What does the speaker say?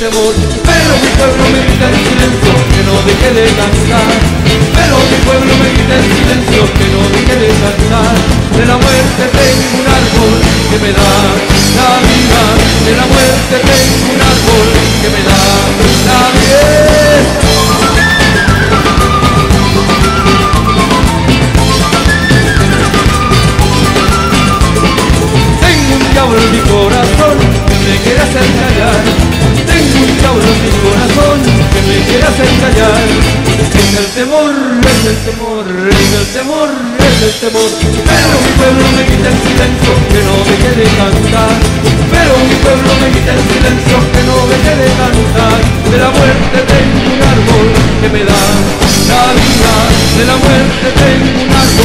temor. Pero mi pueblo me grita en silencio que no deje de cantar. Pero mi pueblo me grita en silencio que no deje de cantar. De la muerte tengo un árbol que me da la vida. De la muerte tengo un árbol que me da la vida. Diablo en mi corazón que me quiere hacer callar. Tengo un diablo en mi corazón que me quiere hacer callar. Es el temor, es el temor, es el temor, es el temor. Pero mi pueblo me quita el silencio que no deje de cantar. Pero mi pueblo me quita el silencio que no deje de cantar. De la muerte tengo un árbol que me da la vida. De la muerte tengo un árbol